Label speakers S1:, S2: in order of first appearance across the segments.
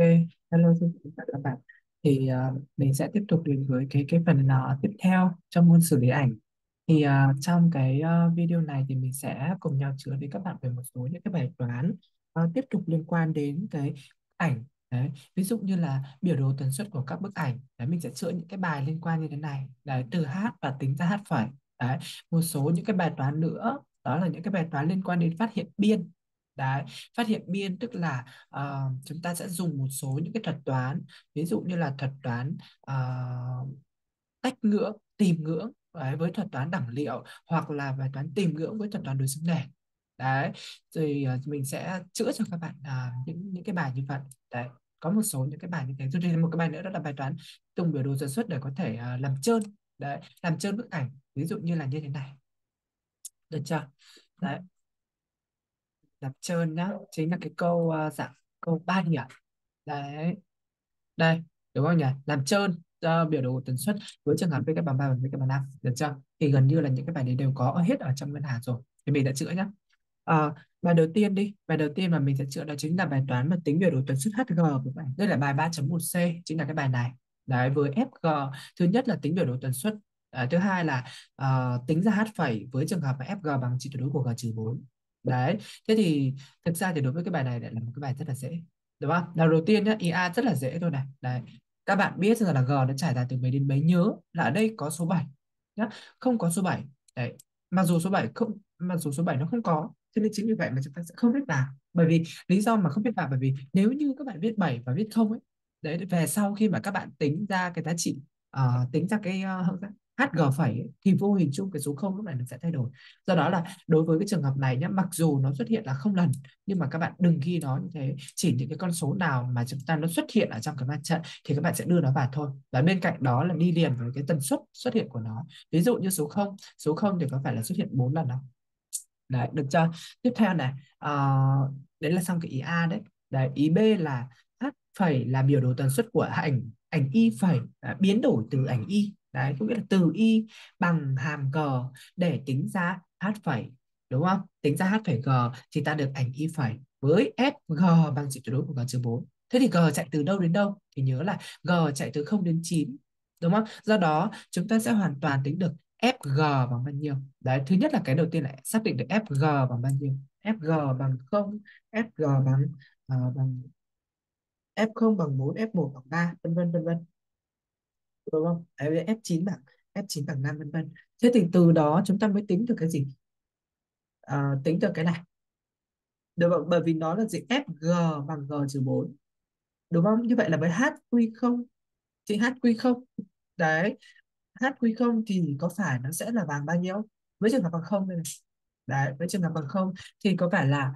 S1: Hello xin chào tất cả các bạn. Mình sẽ tiếp tục đến với cái phần tiếp theo trong môn xử lý ảnh. Trong video này thì mình sẽ cùng nhau chữa với các bạn về một số những cái bài toán tiếp tục liên quan đến cái ảnh. Đấy, ví dụ như là biểu đồ tần suất của các bức ảnh. Đấy, mình sẽ chữa những cái bài liên quan như thế này. Đấy, từ h và tính ra h phẩy. Đấy, một số những cái bài toán nữa đó là những cái bài toán liên quan đến phát hiện biên. Đấy, phát hiện biên tức là chúng ta sẽ dùng một số những cái thuật toán, ví dụ như là thuật toán tách ngưỡng, tìm ngưỡng đấy, với thuật toán đẳng liệu, hoặc là bài toán tìm ngưỡng với thuật toán đối xứng nền. Đấy, rồi mình sẽ chữa cho các bạn những cái bài như vậy. Đấy, có một số những cái bài như thế. Rồi thì một cái bài nữa đó là bài toán dùng biểu đồ tần suất để có thể làm trơn. Đấy, làm trơn bức ảnh, ví dụ như là như thế này, được chưa? Đấy, làm trơn nhá, chính là cái câu dạng câu ba điểm. Đấy, đây, đúng không nhỉ? Làm trơn biểu đồ tần suất với trường hợp với bằng 3 và với bằng 5, được chưa? Thì gần như là những cái bài đấy đều có hết ở trong ngân hàng rồi. Thì mình đã chữa nhá. Bài đầu tiên đi, bài đầu tiên mà mình sẽ chữa đó chính là bài toán mà tính biểu đồ tần suất HG của bạn. Đây là bài 3.1C, chính là cái bài này. Đấy, với FG, thứ nhất là tính biểu đồ tần suất, thứ hai là tính ra H phẩy với trường hợp mà FG bằng trị tuyệt đối của G trừ 4. Đấy, thế thì thực ra thì đối với cái bài này lại là một cái bài rất là dễ, đúng không? Nào đầu tiên nhá, IA rất là dễ thôi này. Đấy, các bạn biết rằng là G nó trải dài từ mấy đến mấy, nhớ là ở đây có số 7 nhá, không có số 7. Đấy, mặc dù số 7 nó không có, cho nên chính vì vậy mà chúng ta sẽ không viết vào. Bởi vì lý do mà không viết vào bởi vì nếu như các bạn viết 7 và viết không ấy, đấy, về sau khi mà các bạn tính ra cái giá trị, tính ra cái HG phẩy ấy, thì vô hình chung cái số không lúc này nó sẽ thay đổi. Do đó là đối với cái trường hợp này nhé, mặc dù nó xuất hiện là không lần, nhưng mà các bạn đừng ghi nó như thế. Chỉ những cái con số nào mà chúng ta nó xuất hiện ở trong cái mặt trận thì các bạn sẽ đưa nó vào thôi, và bên cạnh đó là đi liền với cái tần suất xuất hiện của nó. Ví dụ như số không thì có phải là xuất hiện 4 lần không? Đấy, được chưa? Tiếp theo này, đấy là xong cái ý A đấy. Đấy, ý B là H phẩy là biểu đồ tần suất của ảnh ảnh Y phẩy, biến đổi từ ảnh Y. Đấy, có nghĩa là từ Y bằng hàm G để tính ra H phẩy, đúng không? Tính ra H phẩy G thì ta được ảnh Y phẩy với FG bằng trị tuyệt đối của G trừ 4. Thế thì G chạy từ đâu đến đâu? Thì nhớ là G chạy từ 0 đến 9, đúng không? Do đó chúng ta sẽ hoàn toàn tính được FG bằng bao nhiêu. Đấy, thứ nhất là cái đầu tiên là xác định được FG bằng bao nhiêu. FG bằng 0, FG bằng F0 bằng 4, F1 bằng 3, vân vân vân vân, đúng không? Đấy, F9 bằng 5, vân vân. Thế thì từ đó chúng ta mới tính được cái gì? Tính được cái này. Được không? Bởi vì nó là gì? FG bằng G trừ 4, đúng không? Như vậy là với H quy không, thì H quy không. Đấy, H quy không thì có phải nó sẽ là bằng bao nhiêu? Với trường hợp bằng không đây này. Đấy, với trường hợp bằng không thì có phải là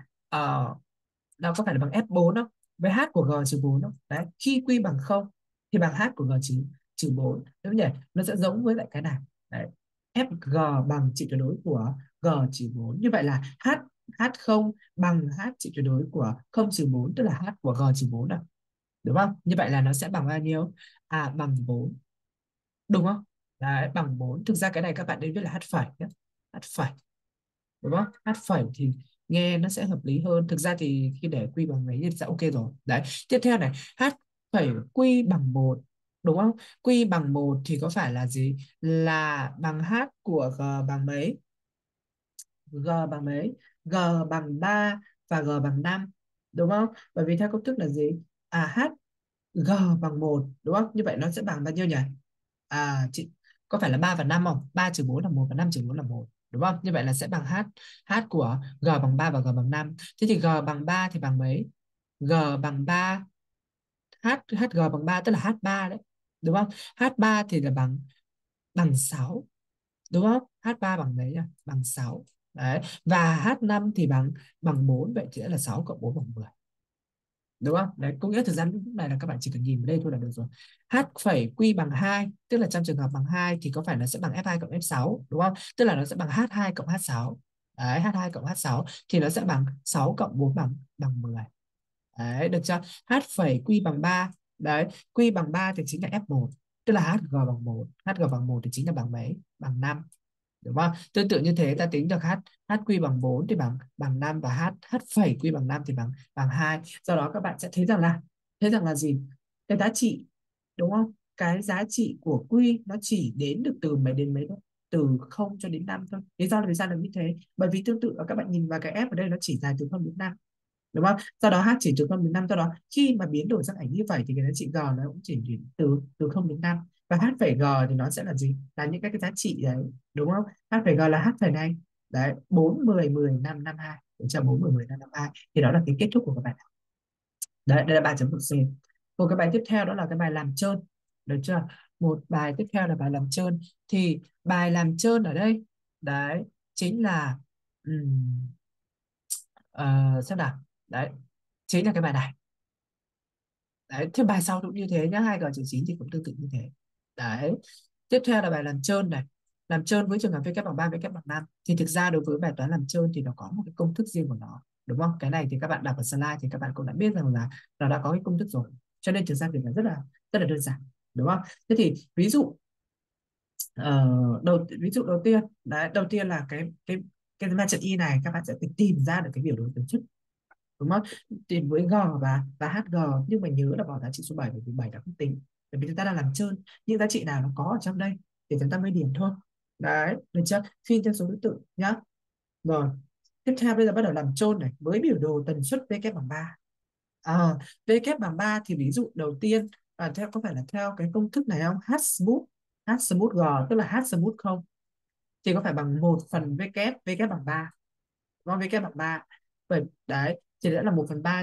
S1: nó có phải là bằng F4 không? Với H của G trừ 4 không? Đấy, khi Q bằng không thì bằng H của G trừ trừ 4, đúng không nhỉ? Nó sẽ giống với lại cái này. Đấy, FG bằng trị tuyệt đối của G trừ 4. Như vậy là H0 bằng H trị tuyệt đối của 0 trừ 4, tức là H của G trừ 4 nào. Đúng không? Như vậy là nó sẽ bằng bao nhiêu? Bằng 4. Đúng không? Đấy, bằng 4. Thực ra cái này các bạn nên viết là H phẩy nhé. H phẩy, đúng không? H phẩy thì nghe nó sẽ hợp lý hơn. Thực ra thì khi để quy bằng mấy thì sẽ ok rồi. Đấy, tiếp theo này, H phẩy quy bằng 1, đúng không? Quy bằng 1 thì có phải là gì? Là bằng H của G bằng mấy? G bằng mấy? G bằng 3 và G bằng 5, đúng không? Bởi vì theo công thức là gì? H G bằng 1, đúng không? Như vậy nó sẽ bằng bao nhiêu nhỉ? Chị có phải là 3 và 5 không? 3 trừ 4 là 1 và 5 trừ 4 là 1, đúng không? Như vậy là sẽ bằng H của G bằng 3 và G bằng 5. Thế thì G bằng 3 thì bằng mấy? G bằng 3, HG bằng 3 tức là H3 đấy. Đúng không? H3 thì là bằng bằng 6, đúng không? H3 bằng mấy nhỉ? Bằng 6. Đấy. Và H5 thì bằng bằng 4, vậy thì sẽ là 6 cộng 4 bằng 10, đúng không? Đấy, có nghĩa thời gian lúc này là các bạn chỉ cần nhìn vào đây thôi là được rồi. H phẩy quy bằng 2, tức là trong trường hợp bằng 2 thì có phải nó sẽ bằng F2 cộng F6, đúng không? Tức là nó sẽ bằng H2 cộng H6. Đấy, H2 cộng H6 thì nó sẽ bằng 6 cộng 4 bằng bằng 10. Đấy, được chưa? H phẩy quy bằng 3. Đấy, quy bằng 3 thì chính là F1, tức là HG bằng 1. HG bằng 1 thì chính là bằng mấy? Bằng 5. Đúng không? Tương tự như thế ta tính được h quy bằng 4 thì bằng bằng 5, và h h phẩy quy bằng 5 thì bằng bằng 2. Do đó các bạn sẽ thấy rằng là Thế rằng là gì? Cái giá trị, đúng không? Cái giá trị của quy nó chỉ đến được từ mấy đến mấy thôi, từ 0 cho đến 5 thôi. Lý do là vì sao được như thế? Bởi vì tương tự ở các bạn nhìn vào cái f ở đây nó chỉ dài từ 0 đến 5, đúng không? Do đó h chỉ từ 0 đến 5, do đó khi mà biến đổi giác ảnh như vậy thì cái giá trị g nó cũng chỉ đến từ 0 đến 5, và h phẩy g thì nó sẽ là gì? Là những cái giá trị đấy, đúng không? H phẩy g là h phẩy này, đấy, 4 10 10 5 5 2, để cho 4 10 10 5 5 2, thì đó là cái kết thúc của các bạn. Đấy, đây là bài chấm C. Một cái bài tiếp theo đó là cái bài làm trơn, được chưa? Một bài tiếp theo là bài làm trơn. Thì bài làm trơn ở đây, đấy, chính là ừm, xem nào, đấy, chính là cái bài này. Đấy, thì bài sau cũng như thế nhá, 2G-9 thì cũng tương tự như thế. Đấy, tiếp theo là bài làm trơn này. Làm trơn với trường hợp v kép bằng 3, v kép bằng 5 thì thực ra đối với bài toán làm trơn thì nó có một cái công thức riêng của nó, đúng không? Cái này thì các bạn đọc ở slide thì các bạn cũng đã biết rằng là nó đã có cái công thức rồi, cho nên thực ra thì là rất là đơn giản, đúng không? Thế thì ví dụ ví dụ đầu tiên đấy, đầu tiên là cái ma trận y này các bạn sẽ phải tìm ra được cái biểu đồ tần suất, đúng không? Tìm với g và hg, nhưng mà nhớ là bỏ giá trị số 7, bởi vì 7 đã không tính, bởi vì chúng ta đang làm trơn những giá trị nào nó có ở trong đây thì chúng ta mới điểm thôi. Đấy, được chưa? Phi theo số thứ tự nhá. Rồi, tiếp theo bây giờ bắt đầu làm chôn này với biểu đồ tần suất v kép bằng 3. À, v kép bằng 3 thì ví dụ đầu tiên theo có phải là theo cái công thức này không? H smooth g, tức là h smooth không thì có phải bằng 1/v kép, v kép bằng 3, đúng không? V kép bằng 3. Vậy đấy thì đã là 1/3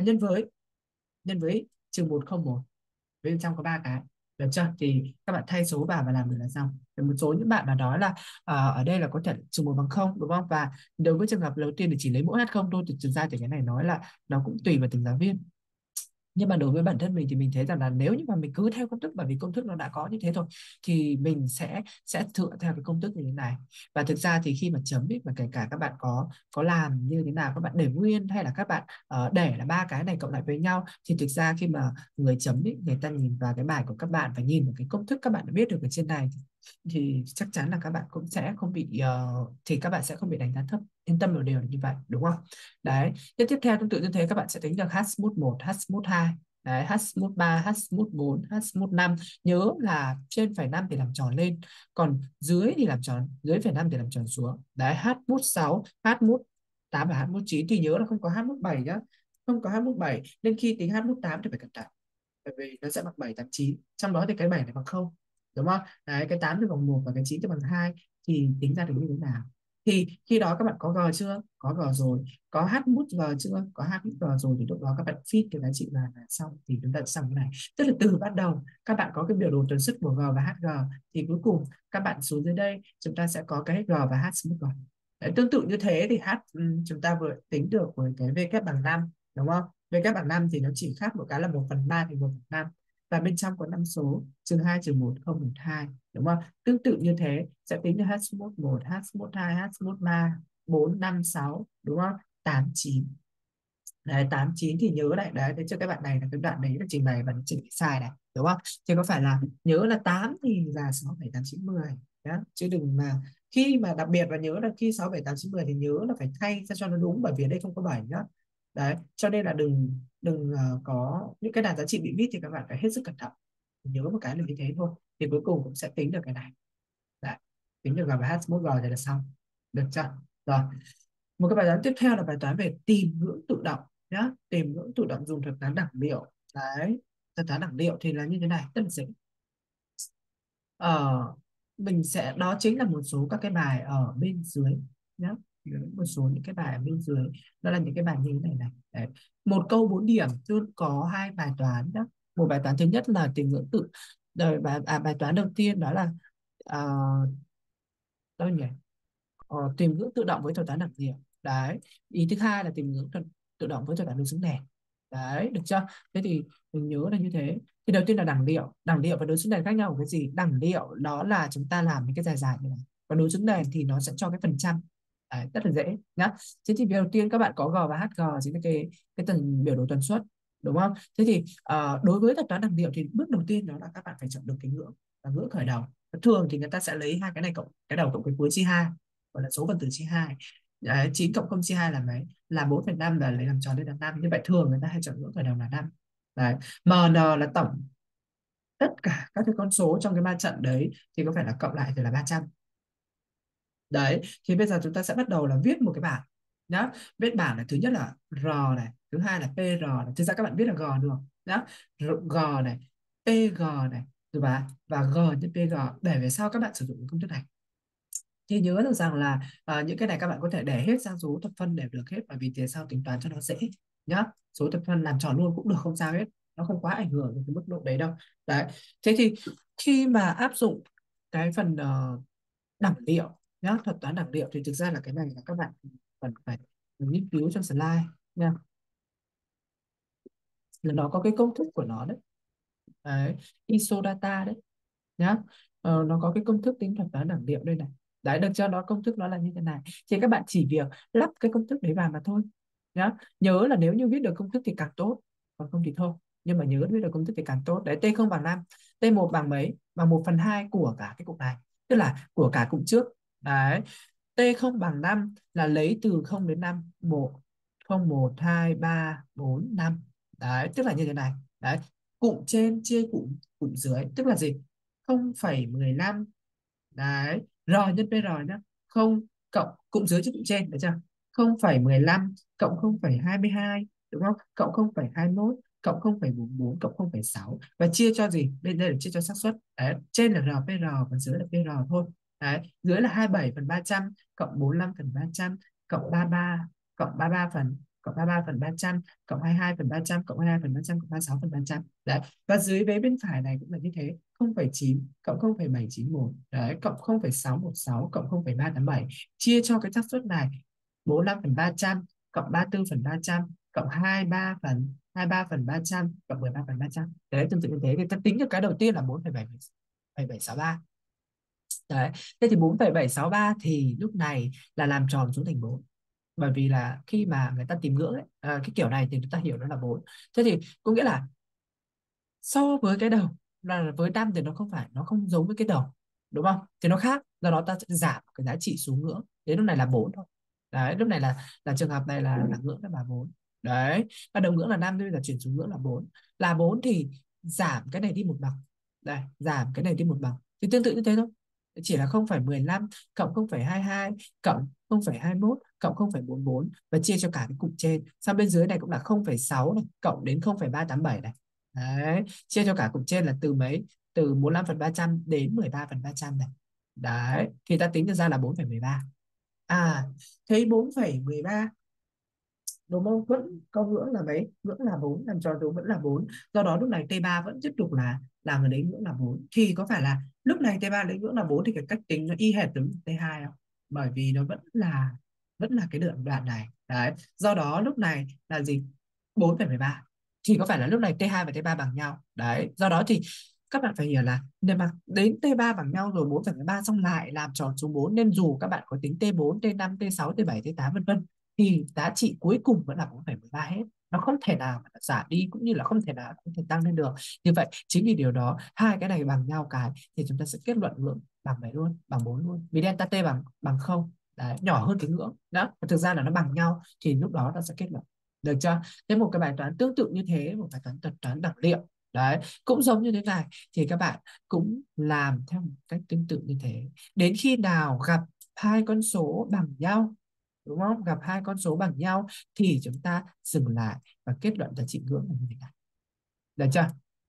S1: nhân với -101, bên trong có 3 cái, được chưa? Thì các bạn thay số vào và làm được là xong. Rồi một số những bạn mà nói là ở đây là có thể -1 bằng 0, đúng không? Và đối với trường hợp đầu tiên thì chỉ lấy mỗi h0 thôi, thì thực ra thì cái này nói là nó cũng tùy vào từng giáo viên, nhưng mà đối với bản thân mình thì mình thấy rằng là nếu như mà mình cứ theo công thức, bởi vì công thức nó đã có như thế thôi, thì mình sẽ dựa theo cái công thức như thế này. Và thực ra thì khi mà chấm ý, mà kể cả các bạn có làm như thế nào, các bạn để nguyên hay là các bạn để là 3 cái này cộng lại với nhau, thì thực ra khi mà người chấm ý, người ta nhìn vào cái bài của các bạn và nhìn vào cái công thức các bạn đã biết được ở trên này, thì chắc chắn là các bạn cũng sẽ không bị thì các bạn sẽ không bị đánh giá thấp, yên tâm một điều là như vậy, đúng không? Đấy, tiếp theo tương tự như thế các bạn sẽ tính được h smooth 1, h smooth 2, đấy, h smooth 3, h smooth 4, h smooth 5. Nhớ là trên phẩy 5 thì làm tròn lên, còn dưới thì làm tròn, dưới phẩy 5 thì làm tròn xuống. Đấy, h smooth 6, h smooth 8 và h smooth 9 thì nhớ là không có h smooth 7 nhá. Không có h smooth 7 nên khi tính h smooth 8 thì phải cẩn thận, bởi vì nó sẽ bằng 7 8 9, trong đó thì cái 7 này bằng 0, đúng không? Đấy, cái 8 thì bằng 1 và cái 9 thì bằng 2, thì tính ra được như thế nào? Thì khi đó các bạn có g chưa? Có g rồi. Có h mút g chưa? Có h mút g rồi, thì lúc đó các bạn feed cái giá trị vào là xong, thì chúng ta sẽ xong cái này. Tức là từ ban đầu các bạn có cái biểu đồ tần suất của g và hg, thì cuối cùng các bạn xuống dưới đây chúng ta sẽ có cái g và h smooth g. Đấy, tương tự như thế thì chúng ta vừa tính được với cái v kép bằng 5, đúng không? V kép bằng 5 thì nó chỉ khác một cái là 1/3 thì 1/5, và bên trong có 5 số -2 -1 0 1 2, đúng không? Tương tự như thế sẽ tính được h smooth 1, h smooth 2, h smooth 3, 4 5 6, đúng không? 8 9. Đấy, 8 9 thì nhớ lại đấy, để cho các bạn này là cái đoạn đấy là trình bày và trình bày sai này, đúng không? Thì có phải là nhớ là 8 thì là 6 7 8 9 10 đó, chứ đừng mà khi mà đặc biệt là nhớ là khi 6 7 8 9 10 thì nhớ là phải thay ra cho nó đúng, bởi vì ở đây không có 7 nhá. Đấy, cho nên là đừng đừng có những cái đàn giá trị bị viết thì các bạn phải hết sức cẩn thận, nhớ một cái là như thế thôi, thì cuối cùng cũng sẽ tính được cái này. Đấy, tính được g và h smooth g thì là xong, được chưa? Rồi, một cái bài toán tiếp theo là bài toán về tìm ngưỡng tự động nhá. Tìm ngưỡng tự động dùng thuật toán đẳng điệu. Đấy, thuật toán đẳng điệu thì là như thế này, rất là dễ. ờ, mình sẽ, đó chính là một số các cái bài ở bên dưới nhé. Một số những cái bài ở bên dưới, đó là những cái bài như thế này này. Đấy. Một câu 4 điểm, cứ có hai bài toán nhé. Một bài toán thứ nhất là tìm ngưỡng tự, rồi bài toán đầu tiên đó là đâu nhỉ? Tìm ngưỡng tự động với thuật toán đặc điểm. Đấy, ý thứ hai là tìm ngưỡng tự động với thuật toán đối xứng nền. Đấy, được chưa? Thế thì mình nhớ là như thế. Thì đầu tiên là đẳng điệu và đối xứng nền khác nhau ở cái gì? Đẳng điệu đó là chúng ta làm những cái dài dài như này, còn đối xứng nền thì nó sẽ cho cái phần trăm. Đấy, rất là dễ nhá. Thế thì đầu tiên các bạn có g và hg chính là cái tầng biểu đồ tần suất, đúng không? Thế thì đối với thuật toán đẳng điệu thì bước đầu tiên đó là các bạn phải chọn được cái ngưỡng, và ngưỡng khởi đầu. Thường thì người ta sẽ lấy hai cái này cộng cái đầu cộng cái cuối chia hai, gọi là số phần tử chia hai. Đấy, 9 cộng 0 chia 2 là mấy? Là 4,5, là lấy làm tròn đây là 5. Như vậy thường người ta hay chọn ngưỡng khởi đầu là 5. Đấy, MN là tổng tất cả các cái con số trong cái ma trận đấy thì có phải là cộng lại thì là 300. Đấy, thì bây giờ chúng ta sẽ bắt đầu là viết một cái bảng nhá. Viết bảng này, thứ nhất là R này, thứ hai là PR này. Thực ra các bạn viết là G được nhá. G này, PG này, rồi và G nhân PG, để về sau các bạn sử dụng công thức này. Thì nhớ được rằng là những cái này các bạn có thể để hết sang số thập phân đều được hết, bởi vì tiền sau tính toán cho nó dễ nhá. Số thập phân làm tròn luôn cũng được, không sao hết, nó không quá ảnh hưởng đến cái mức độ đấy đâu. Đấy, thế thì khi mà áp dụng cái phần đẳng điệu nhá, thuật toán đẳng điệu, thì thực ra là cái này là các bạn cần phải nghiên cứu trong slide nha, là nó có cái công thức của nó đấy. Đấy, ISO data đấy nhá. Nó có cái công thức tính thuật toán đẳng điệu đây này. Đấy, được cho nó công thức nó là như thế này, thì các bạn chỉ việc lắp cái công thức đấy vào mà thôi nhá. Nhớ là nếu như viết được công thức thì càng tốt, còn không thì thôi, nhưng mà nhớ viết được công thức thì càng tốt. Đấy, t không bằng 5, t1 bằng mấy, bằng 1/2 của cả cái cụm này, tức là của cả cụm trước. Đấy, t không bằng 5 là lấy từ 0 đến 5, 1 0 1 2 3 4 5. Đấy, tức là như thế này. Đấy, cụm trên chia cụm cụm dưới, tức là gì? 0,15. Đấy, R nhân PR nhá. Không cộng cụm dưới chứ cụm trên, được chưa? 0,15 cộng 0,22, đúng không? Cộng 0,21 cộng 0,44 cộng 0,6, và chia cho gì? Đây là chia cho xác suất. Đấy, trên là RPR và dưới là PR thôi. Đấy, dưới là 27/300 cộng 45/300 cộng 33 cộng 33 phần cộng 33/300 cộng 22/300 cộng 22/300 cộng 36/300. Đấy, và dưới vế bên phải này cũng là như thế, 0,9 cộng 0,791, đấy, cộng 0,616 cộng 0,387, chia cho cái xác suất này 45/300 cộng 34/300 cộng 23/300 cộng 13/300. Đấy, tương tự như thế thì ta tính được cái đầu tiên là 4,763. Đấy, thế thì 4,763 thì lúc này là làm tròn xuống thành 4, bởi vì là khi mà người ta tìm ngưỡng ấy, cái kiểu này thì người ta hiểu nó là 4. Thế thì có nghĩa là so với cái đầu, là với năm thì nó không phải, nó không giống với cái đầu, đúng không? Thì nó khác, do đó ta sẽ giảm cái giá trị xuống ngưỡng đến lúc này là 4 thôi. Đấy, lúc này là trường hợp này là ngưỡng là 4. Đấy, ban đầu ngưỡng là 5, bây giờ chuyển xuống ngưỡng là 4. Là 4 thì giảm cái này đi một bằng. Đây, giảm cái này đi một bằng thì tương tự như thế thôi, chỉ là 0,15 cộng 0,22 cộng 0,21 cộng 0,44, và chia cho cả cái cụm trên. Sang bên dưới này cũng là 0,6 này, cộng đến 0,387 này. Đấy, chia cho cả cụm trên là từ mấy, từ 45/300 đến 13/300 này. Đấy, thì ta tính được ra là 4,13. À, thấy 4,13 đúng không? Vẫn có ngưỡng là mấy, ngưỡng là 4, làm tròn đúng vẫn là 4. Do đó lúc này T3 vẫn tiếp tục là người lấy ngưỡng là 4. Thì có phải là lúc này T3 lấy ngưỡng là 4 thì cái cách tính nó y hệt giống T2 không? Bởi vì nó vẫn là cái đoạn đoạn này. Đấy, do đó lúc này là gì? 4,13. Thì có phải là lúc này T2 và T3 bằng nhau. Đấy, do đó thì các bạn phải hiểu là để mà đến T3 bằng nhau rồi 4,13 xong lại làm tròn số 4, nên dù các bạn có tính T4, T5, T6, T7, T8 vân vân thì giá trị cuối cùng vẫn là 4,13 hết. Nó không thể nào mà giảm đi, cũng như là không thể nào không thể tăng lên được. Như vậy chính vì điều đó hai cái này bằng nhau cái thì chúng ta sẽ kết luận ngưỡng bằng mấy luôn, bằng 4 luôn, vì delta t bằng bằng không. Đấy, nhỏ hơn cái ngưỡng đó, và thực ra là nó bằng nhau thì lúc đó ta sẽ kết luận. Được chưa? Thế một cái bài toán tương tự như thế, một bài toán thuật toán đẳng liệu đấy cũng giống như thế này, thì các bạn cũng làm theo một cách tương tự như thế. Đến khi nào gặp hai con số bằng nhau, đúng không? Gặp hai con số bằng nhau thì chúng ta dừng lại và kết luận giá trị ngưỡng là như thế này. Được chưa?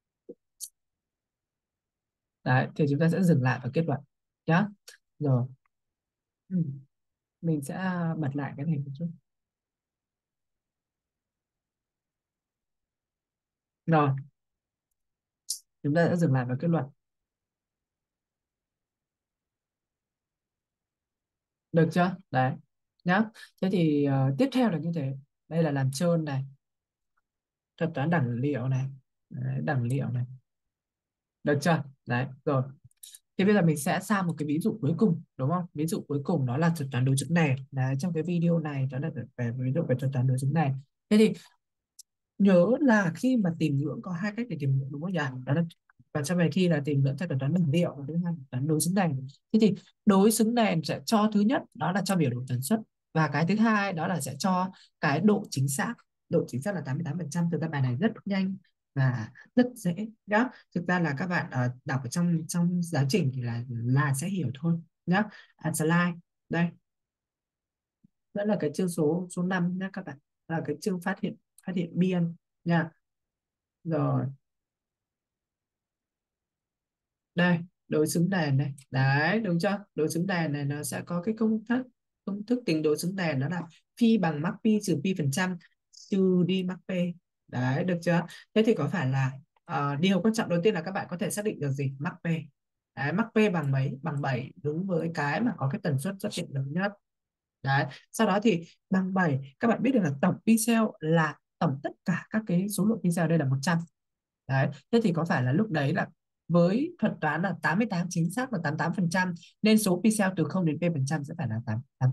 S1: Đấy, thì chúng ta sẽ dừng lại và kết luận nhá. Rồi, ừ. Mình sẽ bật lại cái này một chút. Rồi, chúng ta sẽ dừng lại và kết luận. Được chưa? Đấy, nhá. Thế thì tiếp theo là như thế. Đây là làm trơn này, thuật toán đẳng liệu này. Đấy, đẳng liệu này. Được chưa? Đấy, rồi. Thì bây giờ mình sẽ sang một cái ví dụ cuối cùng, đúng không? Ví dụ cuối cùng nó là thuật toán đối chứng nền. Đấy, trong cái video này nó là về ví dụ về thuật toán đối chứng nền. Thế thì nhớ là khi mà tìm ngưỡng có hai cách để tìm ngưỡng, đúng không nhỉ? Đó là, và trong bài thi là tìm ngưỡng theo thuật toán đồng điệu, và thứ hai là thuật toán đối xứng nền. Thế thì đối xứng nền sẽ cho thứ nhất đó là cho biểu đồ tần suất, và cái thứ hai đó là sẽ cho cái độ chính xác. Độ chính xác là 88%. Từ cái bài này rất nhanh, và rất dễ nhá. Thực ra là các bạn đọc ở trong trong giáo trình thì là sẽ hiểu thôi nhá. Slide đây, đó là cái chương số số 5 nhé các bạn, là cái chương phát hiện biên nha. Rồi đây, đối xứng đèn này đấy, đúng chưa? Đối xứng đèn này nó sẽ có cái công thức tính đối xứng đèn, đó là phi bằng mắc pi trừ pi phần trăm trừ đi mắc p. Đấy, được chưa? Thế thì có phải là điều quan trọng đầu tiên là các bạn có thể xác định được gì? Mắc p. Đấy, mắc p bằng mấy? Bằng 7, đúng với cái mà có cái tần suất xuất hiện lớn nhất. Đấy, sau đó thì bằng 7 các bạn biết được là tổng pixel là tổng tất cả các cái số lượng pixel đây là 100. Đấy, thế thì có phải là lúc đấy là với thuật toán là 88 chính xác là 88%, nên số pixel từ 0 đến p phần trăm sẽ phải là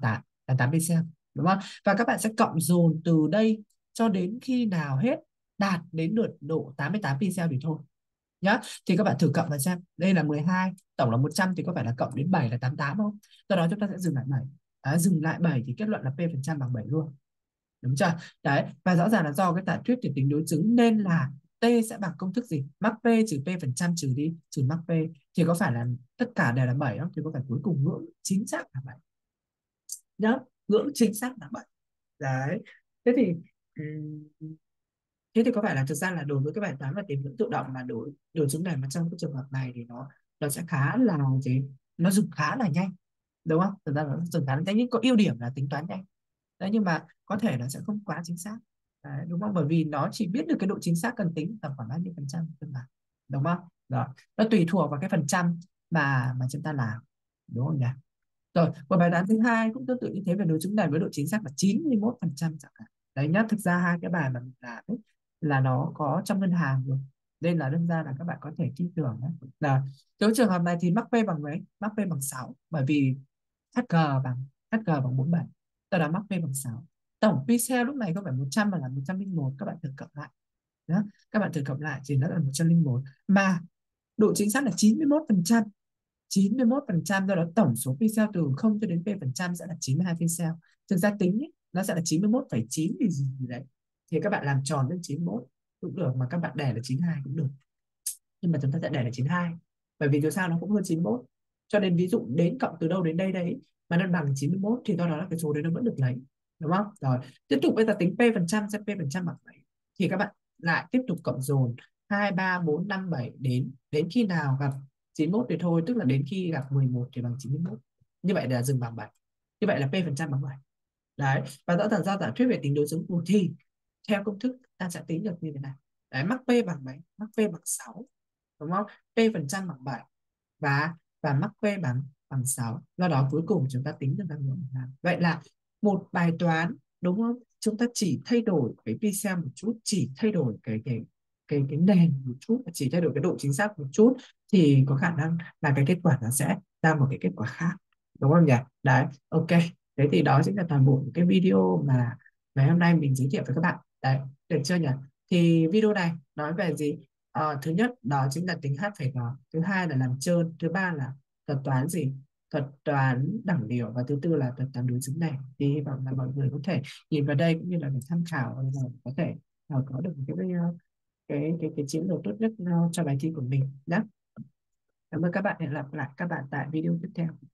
S1: 88 pixel, đúng không? Và các bạn sẽ cộng dồn từ đây cho đến khi nào hết đạt đến lượt độ 88 pixel thì thôi nhá. Thì các bạn thử cộng vào xem, đây là 12, tổng là 100 thì có phải là cộng đến 7 là 88 không? Do đó chúng ta sẽ dừng lại 7. Dừng lại 7 thì kết luận là p phần trăm bằng 7 luôn, đúng chưa? Đấy, và rõ ràng là do cái giả thuyết tuyệt tính đối xứng nên là t sẽ bằng công thức gì? Mắc p trừ p phần trăm trừ đi trừ mắc p, thì có phải là tất cả đều là 7 không? Thì có phải cuối cùng ngưỡng chính xác là 7 nhá, ngưỡng chính xác là 7. Đấy, thế thì ừm, thế thì có phải là thực ra là đối với cái bài toán và tìm ngưỡng tự động mà đối đối xứng này, mà trong cái trường hợp này thì nó sẽ khá là gì, nó dừng khá là nhanh, đúng không? Thực ra nó dừng khá là nhanh nhưng có ưu điểm là tính toán nhanh. Đấy, nhưng mà có thể nó sẽ không quá chính xác. Đấy, đúng không? Bởi vì nó chỉ biết được cái độ chính xác cần tính tầm khoảng bao nhiêu phần trăm thôi mà, đúng không? Rồi, nó tùy thuộc vào cái phần trăm mà chúng ta làm, đúng không nhỉ? Rồi, và bài toán thứ hai cũng tương tự như thế, về đối chứng này với độ chính xác là 91% chẳng hạn. Đấy nhá, thực ra hai cái bài mà mình làm ấy là nó có trong ngân hàng rồi. Nên là đơn giản là các bạn có thể tin tưởng đấy. Là nếu trường hợp này thì mắc P bằng mấy? Mắc P bằng 6, bởi vì HG bằng 47. Từ đó mắc P bằng 6. Tổng pixel lúc này có phải 100 mà là 101, các bạn thử cộng lại. Đó, các bạn thử cộng lại thì nó là 101, mà độ chính xác là 91%. 91%, do đó tổng số pixel từ 0 cho đến p phần trăm sẽ là 92 pixel. Thực ra tính ấy, nó sẽ là 91,9 thì gì đấy, thì các bạn làm tròn lên 91 cũng được, mà các bạn để là 92 cũng được, nhưng mà chúng ta sẽ để là 92, bởi vì dù sao nó cũng hơn 91. Cho nên ví dụ đến cộng từ đâu đến đây đấy mà nó bằng 91 thì do đó là cái số đấy nó vẫn được lấy, đúng không? Rồi tiếp tục bây giờ tính p phần trăm xem p phần trăm bằng mấy, thì các bạn lại tiếp tục cộng dồn 2 3 4 5 7 đến đến khi nào gặp 91 thì thôi, tức là đến khi gặp 11 thì bằng 91. Như vậy là dừng bằng 7, như vậy là p phần trăm bằng 7. Đấy, và rõ ràng do giả thuyết về tính đối xứng thì theo công thức ta sẽ tính được như thế này. Đấy, mắc p bằng mấy? Mắc p bằng 6, đúng không? P phần trăm bằng 7, và mắc p bằng bằng 6. Do đó cuối cùng chúng ta tính được năng lượng nào. Vậy là một bài toán, đúng không? Chúng ta chỉ thay đổi cái pixel một chút, chỉ thay đổi cái nền một chút, chỉ thay đổi cái độ chính xác một chút, thì có khả năng là cái kết quả nó sẽ ra một cái kết quả khác, đúng không nhỉ? Đấy, ok. Thế thì đó chính là toàn bộ cái video mà ngày hôm nay mình giới thiệu với các bạn. Đấy, được chưa nhỉ? Thì video này nói về gì? Thứ nhất đó chính là tính H phải có, thứ hai là làm trơn, thứ ba là thuật toán gì, thuật toán đẳng điều, và thứ tư là thuật toán đối xứng này. Thì hy vọng là mọi người có thể nhìn vào đây cũng như là để tham khảo, và có thể có được một cái chiến lược tốt nhất cho bài thi của mình nhé. Cảm ơn các bạn, hẹn gặp lại các bạn tại video tiếp theo.